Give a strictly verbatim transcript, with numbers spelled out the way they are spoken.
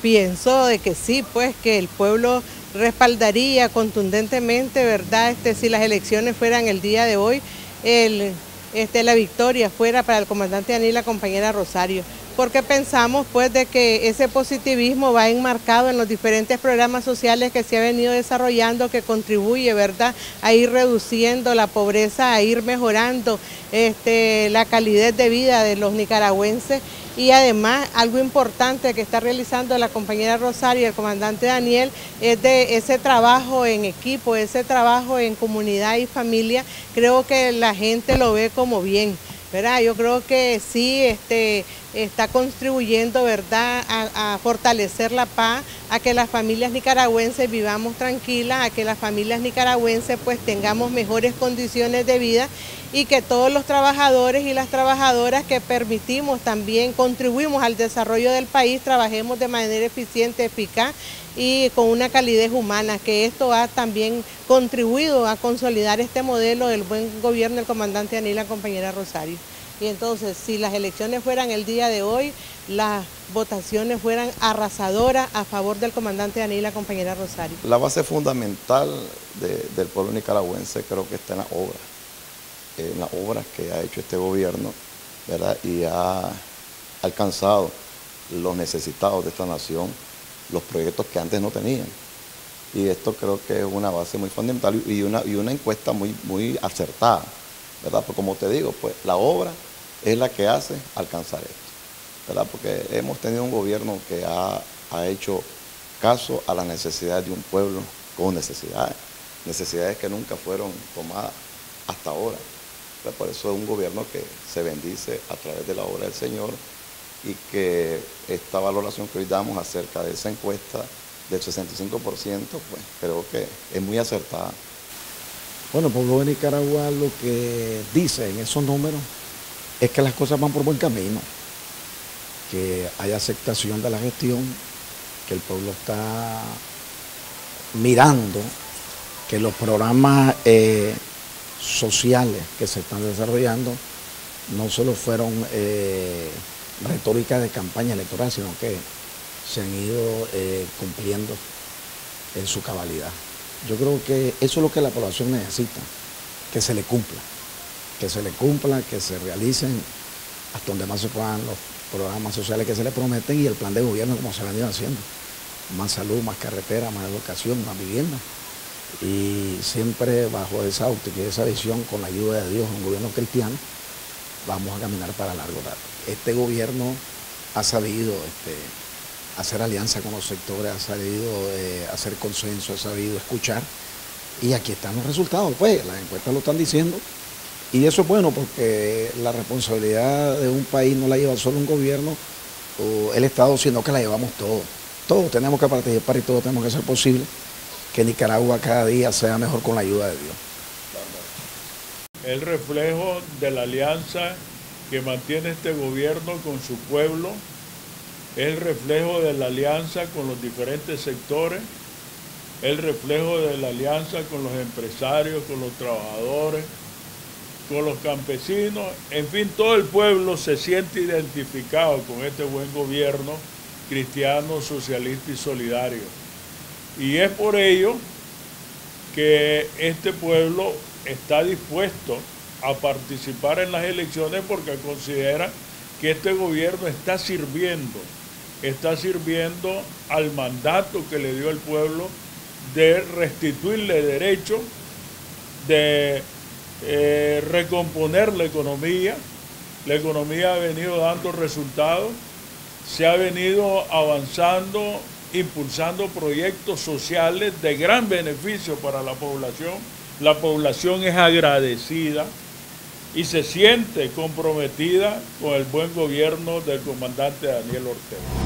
pienso de que sí, pues que el pueblo respaldaría contundentemente, ¿verdad? Este, si las elecciones fueran el día de hoy, el, este, la victoria fuera para el comandante Daniel y la compañera Rosario, porque pensamos pues de que ese positivismo va enmarcado en los diferentes programas sociales que se ha venido desarrollando, que contribuye, ¿verdad?, a ir reduciendo la pobreza, a ir mejorando este, la calidad de vida de los nicaragüenses. Y además, algo importante que está realizando la compañera Rosario y el comandante Daniel es de ese trabajo en equipo, ese trabajo en comunidad y familia. Creo que la gente lo ve como bien, ¿verdad? Yo creo que sí este, está contribuyendo, ¿verdad?, a, a fortalecer la paz, a que las familias nicaragüenses vivamos tranquilas, a que las familias nicaragüenses pues tengamos mejores condiciones de vida y que todos los trabajadores y las trabajadoras que permitimos también, contribuimos al desarrollo del país, trabajemos de manera eficiente, eficaz y con una calidez humana, que esto ha también contribuido a consolidar este modelo del buen gobierno del comandante Daniel y la compañera Rosario. Y entonces, si las elecciones fueran el día de hoy, las votaciones fueran arrasadoras a favor del comandante Daniel y la compañera Rosario. La base fundamental de, del pueblo nicaragüense creo que está en las obras, en las obras que ha hecho este gobierno, ¿verdad? Y ha alcanzado los necesitados de esta nación, los proyectos que antes no tenían. Y esto creo que es una base muy fundamental y una, y una encuesta muy, muy acertada, ¿verdad? Porque como te digo, pues la obra es la que hace alcanzar esto, ¿verdad? Porque hemos tenido un gobierno que ha, ha hecho caso a las necesidades de un pueblo con necesidades, necesidades que nunca fueron tomadas hasta ahora. Por eso es un gobierno que se bendice a través de la obra del Señor y que esta valoración que hoy damos acerca de esa encuesta del sesenta y cinco por ciento, pues creo que es muy acertada. Bueno, el pueblo de Nicaragua lo que dice en esos números es que las cosas van por buen camino, que hay aceptación de la gestión, que el pueblo está mirando que los programas eh, sociales que se están desarrollando no solo fueron eh, retórica de campaña electoral, sino que se han ido eh, cumpliendo en su cabalidad. Yo creo que eso es lo que la población necesita, que se le cumpla, que se le cumpla, que se realicen hasta donde más se puedan los programas sociales que se le prometen y el plan de gobierno como se ha venido haciendo. Más salud, más carretera, más educación, más vivienda. Y siempre bajo esa óptica y esa visión, con la ayuda de Dios, un gobierno cristiano, vamos a caminar para largo rato. Este gobierno ha sabido este, hacer alianza con los sectores, ha sabido eh, hacer consenso, ha sabido escuchar, y aquí están los resultados, pues las encuestas lo están diciendo, y eso es bueno porque la responsabilidad de un país no la lleva solo un gobierno o el Estado, sino que la llevamos todos. Todos tenemos que participar y todos tenemos que hacer posible que Nicaragua cada día sea mejor con la ayuda de Dios. El reflejo de la alianza que mantiene este gobierno con su pueblo, es el reflejo de la alianza con los diferentes sectores, el reflejo de la alianza con los empresarios, con los trabajadores, con los campesinos, en fin, todo el pueblo se siente identificado con este buen gobierno cristiano, socialista y solidario. Y es por ello que este pueblo está dispuesto a participar en las elecciones porque considera que este gobierno está sirviendo, está sirviendo al mandato que le dio el pueblo de restituirle derecho, de eh, recomponer la economía. La economía ha venido dando resultados, se ha venido avanzando, impulsando proyectos sociales de gran beneficio para la población. La población es agradecida y se siente comprometida con el buen gobierno del comandante Daniel Ortega.